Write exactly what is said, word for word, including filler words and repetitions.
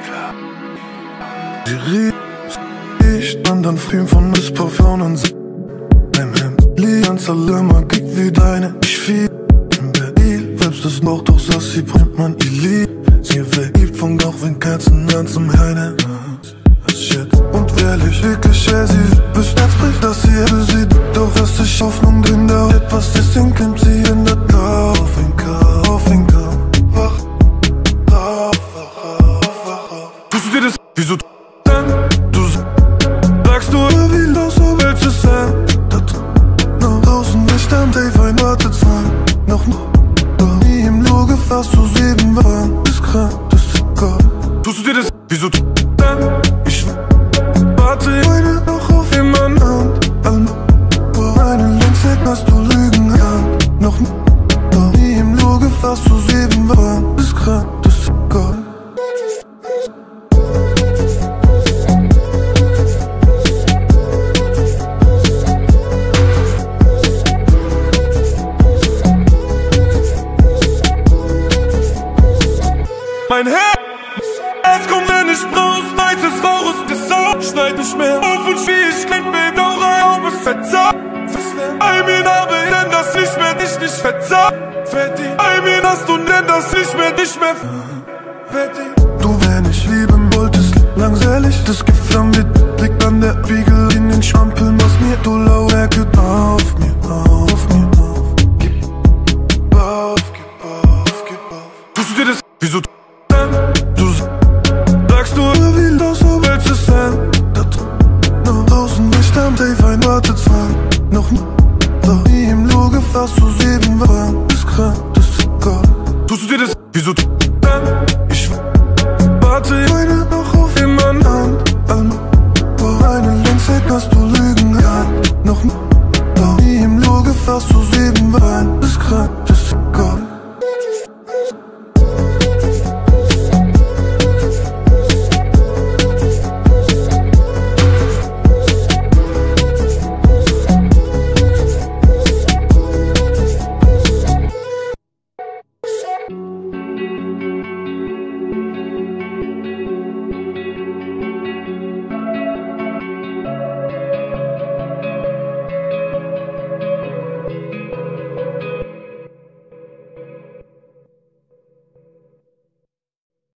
Die riecht an den Film von des Parfum und sie beim Hemd an Salama gibt wie deine. Ich fiel in Berlin, selbst das Bauch, doch saß sie bringt man ihr Lied. Sie verliebt von Gauch, wenn Kerzen an zum Heine. Shit. Und ehrlich, wirklich, ja, sie bis jetzt spricht, dass sie hätte sie. Doch dass ich Hoffnung drin, da etwas ist, sinkt sie in der Kauf, in Kauf, in Kauf. Wach, wach, wach, wach, wach. Tust du dir das? Wieso dann? Du sagst du, wie los, so willst du sein? Da noch draußen nicht am Dave, ein Wartezahn. Noch noch, doch nie im Lo gefasst, so sieben waren. Ist krank, das ist Gott. Tust du dir das? Wieso dann? Ich warte heute noch auf jemand und an einen Längseck hast du Lügen an. Noch doch nie im Lo gefasst, so sieben waren. Ist krank, das ist Gott. Mein Herz kommt, wenn ich brauch, weißes Rauch ist gesaugt. Schneid nicht mehr auf und spiel, ich klingt mit auch ein, ob es verzaugt. I mean, aber denn das nicht mehr, dich nicht verzaugt. I mean, hast du denn das nicht mehr, dich mehr fertig. Du, wenn ich lieben wolltest, langweilig, das Gift am mit.